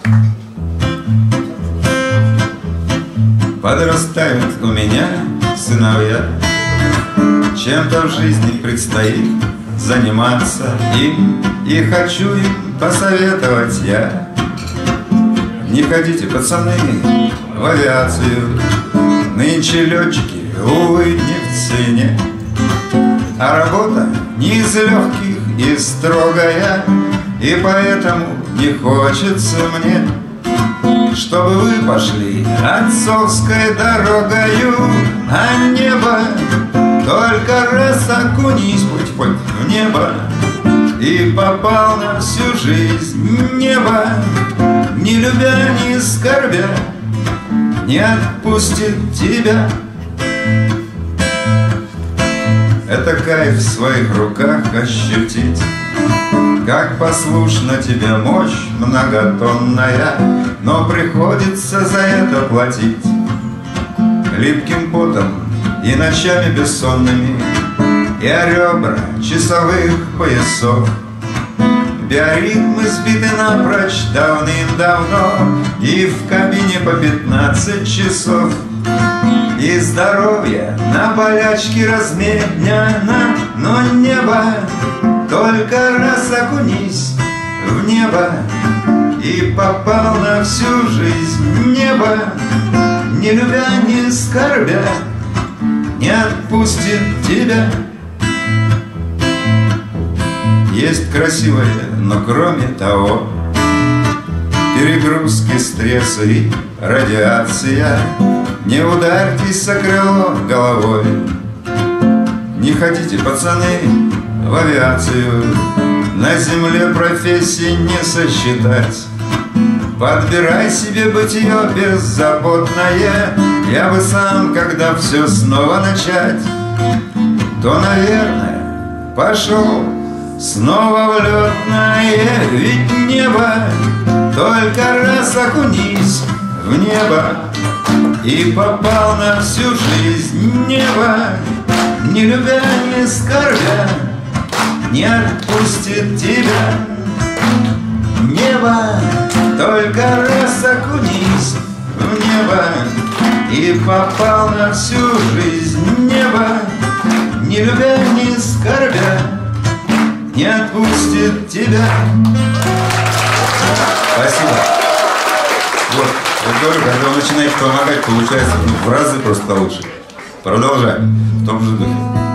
Подрастают у меня сыновья, чем-то в жизни предстоит заниматься им, и хочу им посоветовать я: не ходите, пацаны, в авиацию. Нынче летчики, увы, не в цене, а работа не из легких и строгая, и поэтому не хочется мне, чтобы вы пошли отцовской дорогою, а небо только раз окунись хоть в небо, и попал на всю жизнь небо, не любя, не скорбя, не отпустит тебя. Это кайф в своих руках ощутить, как послушна тебе мощь многотонная, но приходится за это платить липким потом и ночами бессонными, и о ребра часовых поясов. Биоритмы сбиты напрочь давным-давно, и в кабине по 15 часов. И здоровье на болячке разменяно, но небо только раз окунись в небо, и попал на всю жизнь небо, не любя, не скорбя, не отпустит тебя. Есть красивое, но кроме того перегрузки, стресс и радиация. Не ударьтесь о крыло головой, не ходите, пацаны, в авиацию. На земле профессии не сосчитать. Подбирай себе бытие беззаботное. Я бы сам, когда все снова начать, то, наверное, пошел снова в летное. Ведь небо только раз окунись в небо, и попал на всю жизнь небо, не любя, не скорбя, не отпустит тебя. Небо только раз окунись в небо, и попал на всю жизнь небо, не любя, не скорбя, не отпустит тебя. Спасибо. Вот, я говорю, когда вы начинаете помогать, получается в разы просто лучше. Продолжаем в том же духе.